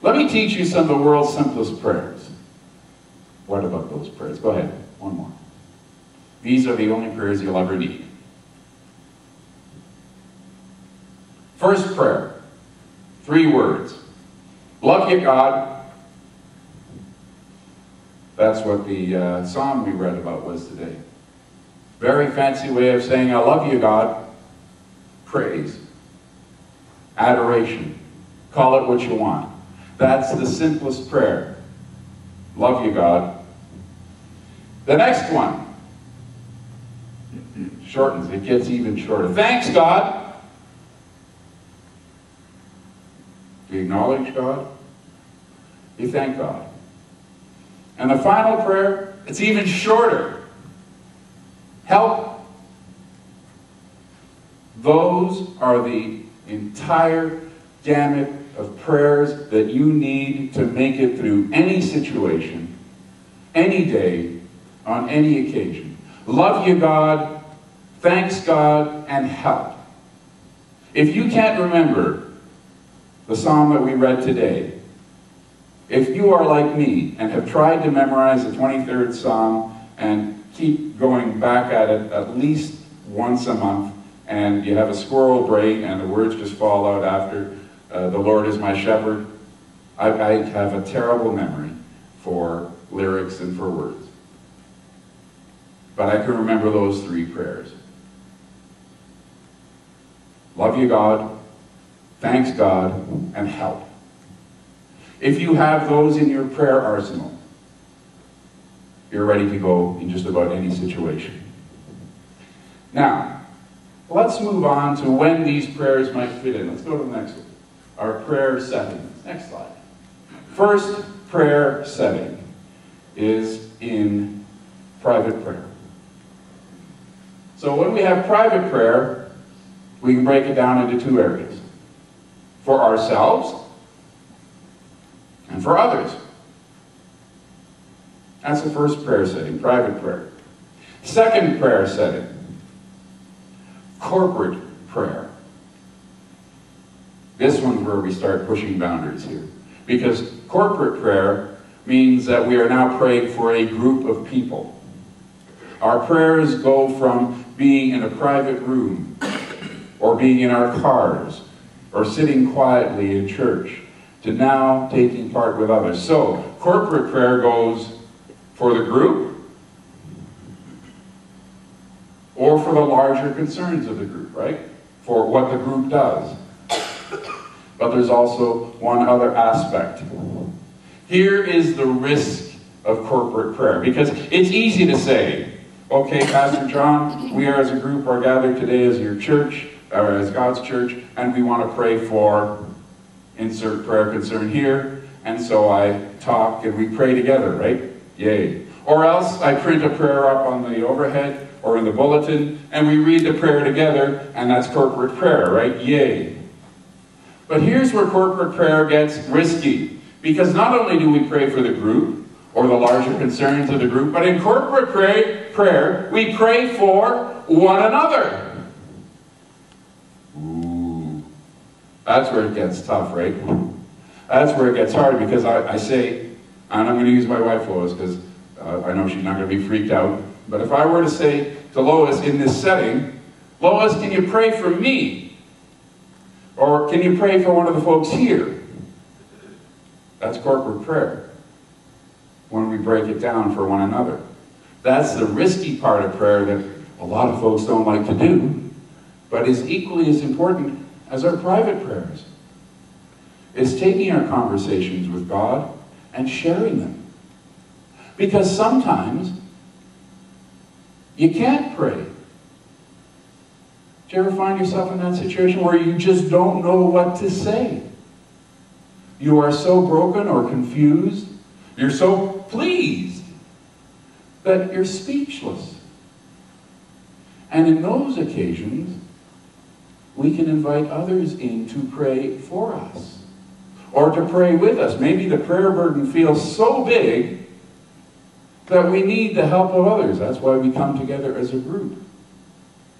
Let me teach you some of the world's simplest prayers. What about those prayers? Go ahead, one more. These are the only prayers you'll ever need. First prayer, 3 words. Love you, God. That's what the psalm we read about was today. Very fancy way of saying, I love you, God. Praise. Adoration. Call it what you want. That's the simplest prayer. Love you, God. The next one shortens. It gets even shorter. Thanks, God. Do you acknowledge God? You thank God. And the final prayer, it's even shorter. Help. Those are the entire gamut of prayers that you need to make it through any situation, any day, on any occasion. Love you, God. Thanks, God. And help. If you can't remember the psalm that we read today, if you are like me and have tried to memorize the 23rd Psalm and keep going back at it at least once a month, and you have a squirrel brain and the words just fall out after, the Lord is my shepherd, I have a terrible memory for lyrics and for words. But I can remember those 3 prayers. Love you, God. Thanks, God. And help. If you have those in your prayer arsenal, you're ready to go in just about any situation. Now, let's move on to when these prayers might fit in. Let's go to the next one. Our prayer settings. Next slide. First prayer setting is in private prayer. So when we have private prayer, we can break it down into 2 areas. For ourselves and for others. That's the first prayer setting, private prayer. Second prayer setting, corporate prayer. This one's where we start pushing boundaries here. Because corporate prayer means that we are now praying for a group of people. Our prayers go from being in a private room, or being in our cars, or sitting quietly in church, to now taking part with others. So, corporate prayer goes for the group, or for the larger concerns of the group, right? For what the group does. But there's also one other aspect. Here is the risk of corporate prayer, because it's easy to say, okay, Pastor John, we are as a group are gathered today as your church, or as God's church, and we want to pray for insert prayer concern here, and so I talk and we pray together, right? Yay. Or else I print a prayer up on the overhead or in the bulletin, and we read the prayer together, and that's corporate prayer, right? Yay. But here's where corporate prayer gets risky, because not only do we pray for the group, or the larger concerns of the group, but in corporate prayer, we pray for one another. Ooh, that's where it gets tough, right? That's where it gets hard, because I say, and I'm going to use my wife Lois, because I know she's not going to be freaked out, but if I were to say to Lois in this setting, Lois, can you pray for me? Or can you pray for one of the folks here? That's corporate prayer, when we break it down for one another. That's the risky part of prayer that a lot of folks don't like to do, but is equally as important as our private prayers. It's taking our conversations with God and sharing them. Because sometimes you can't pray. Do you ever find yourself in that situation where you just don't know what to say? You are so broken or confused, you're so pleased that you're speechless. And in those occasions, we can invite others in to pray for us, or to pray with us. Maybe the prayer burden feels so big that we need the help of others. That's why we come together as a group.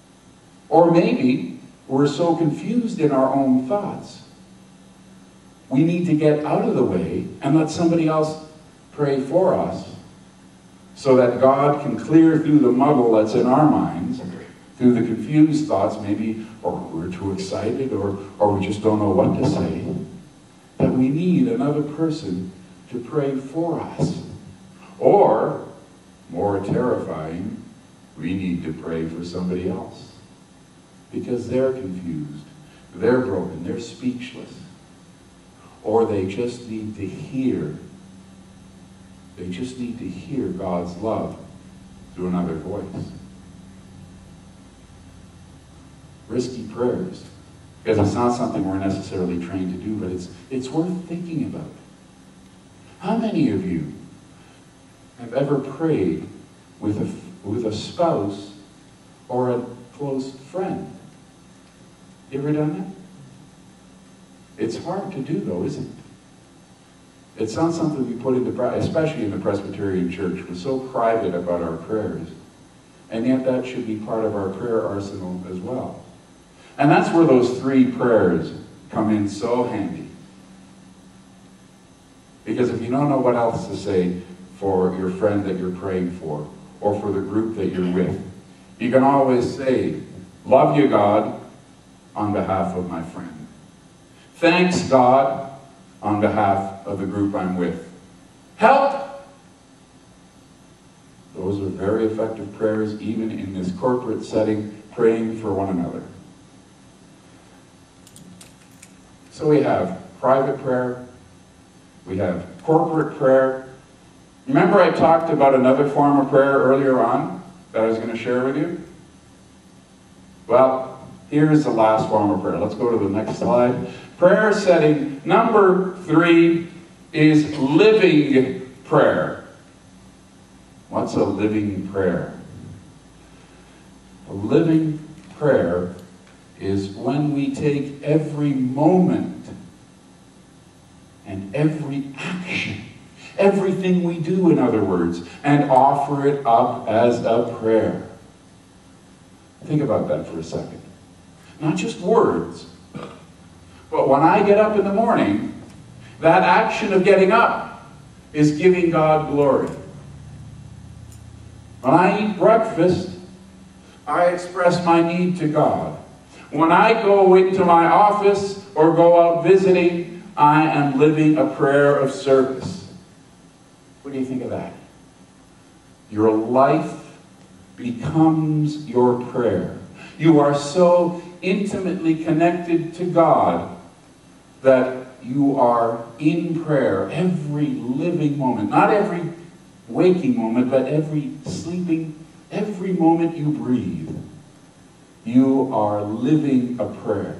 Or maybe we're so confused in our own thoughts. we need to get out of the way and let somebody else pray for us so that God can clear through the muddle that's in our minds, through the confused thoughts maybe, or we're too excited, or we just don't know what to say, that we need another person to pray for us. Or, more terrifying, we need to pray for somebody else because they're confused, they're broken, they're speechless, or they just need to hear. They just need to hear God's love through another voice. Risky prayers, because it's not something we're necessarily trained to do, but it's worth thinking about. How many of you have ever prayed with a spouse or a close friend? You ever done that? It's hard to do, though, isn't it? It's not something we put into practice, especially in the Presbyterian Church. We're so private about our prayers. And yet that should be part of our prayer arsenal as well. And that's where those 3 prayers come in so handy. Because if you don't know what else to say for your friend that you're praying for, or for the group that you're with, you can always say, "Love you, God, on behalf of my friend. Thanks, God, on behalf of the group I'm with. Help!" Those are very effective prayers, even in this corporate setting, praying for one another. So we have private prayer, we have corporate prayer. Remember I talked about another form of prayer earlier on that I was going to share with you? Well, here's the last form of prayer. Let's go to the next slide. Prayer setting number 3 is living prayer. What's a living prayer? A living prayer is when we take every moment and every action, everything we do, in other words, and offer it up as a prayer. Think about that for a second. Not just words, but when I get up in the morning, that action of getting up is giving God glory. When I eat breakfast, I express my need to God. When I go into my office or go out visiting, I am living a prayer of service. What do you think of that? Your life becomes your prayer. You are so intimately connected to God that you are in prayer every living moment. Not every waking moment, but every sleeping, every moment you breathe. You are living a prayer.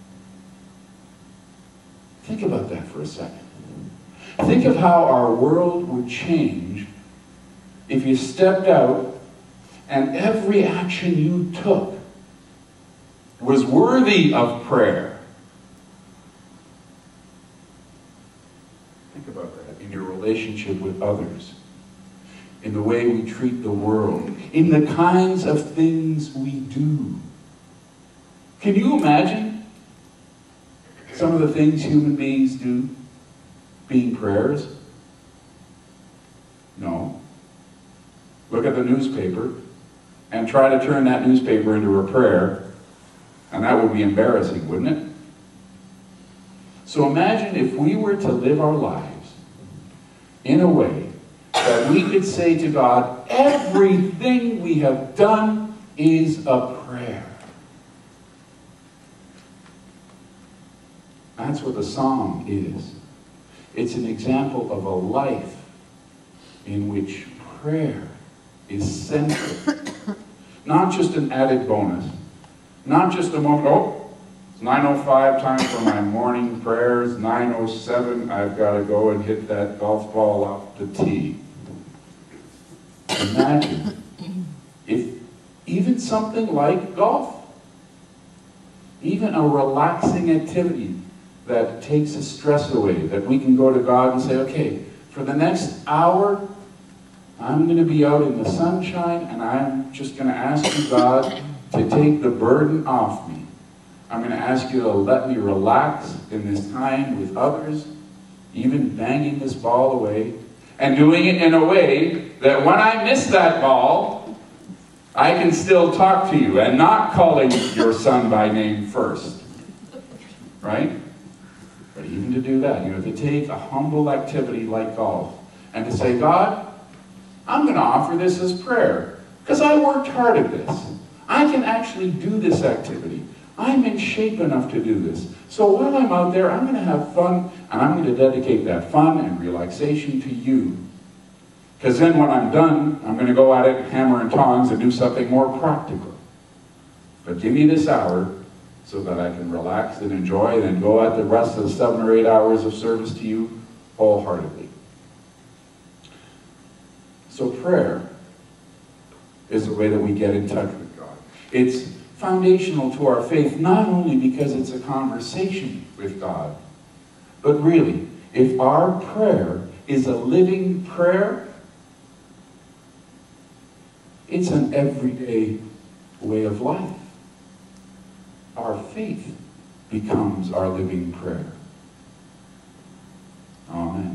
Think about that for a second. Think of how our world would change if you stepped out and every action you took was worthy of prayer. Think about that in your relationship with others, in the way we treat the world, in the kinds of things we do. Can you imagine some of the things human beings do being prayers? No. Look at the newspaper and try to turn that newspaper into a prayer, and that would be embarrassing, wouldn't it? So imagine if we were to live our lives in a way that we could say to God, everything we have done is a prayer. That's what the psalm is. It's an example of a life in which prayer is central. Not just an added bonus. Not just a moment, oh, it's 9:05, time for my morning prayers. 9:07, I've got to go and hit that golf ball off the tee. Imagine if even something like golf, even a relaxing activity that takes the stress away, that we can go to God and say, okay, for the next hour, I'm going to be out in the sunshine and I'm just going to ask you, God, to take the burden off me I'm going to ask you to let me relax in this time with others, even banging this ball away, and doing it in a way that when I miss that ball, I can still talk to you and not calling your son by name first. Right? But even to do that, you have to take a humble activity like golf and to say, God, I'm going to offer this as prayer because I worked hard at this. I can actually do this activity. I'm in shape enough to do this. So while I'm out there, I'm going to have fun, and I'm going to dedicate that fun and relaxation to you. Because then when I'm done, I'm going to go at it hammer and tongs and do something more practical. But give me this hour so that I can relax and enjoy and then go at the rest of the 7 or 8 hours of service to you wholeheartedly. So prayer is the way that we get in touch with God. It's foundational to our faith, not only because it's a conversation with God, but really, if our prayer is a living prayer, it's an everyday way of life. Our faith becomes our living prayer. Amen.